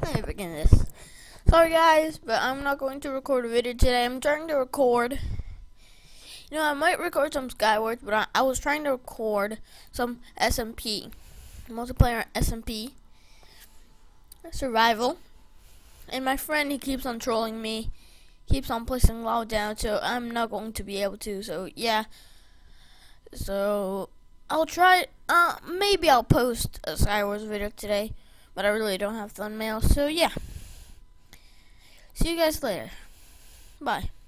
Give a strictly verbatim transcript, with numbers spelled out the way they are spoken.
Let me begin this. Sorry guys, but I'm not going to record a video today. I'm trying to record. You know, I might record some Skywars, but I, I was trying to record some S M P. Multiplayer S M P. Survival. And my friend, he keeps on trolling me. Keeps on placing loud down, so I'm not going to be able to. So, yeah. So, I'll try. Uh, maybe I'll post a Skywars video today. But I really don't have thumbnails, so yeah. See you guys later. Bye.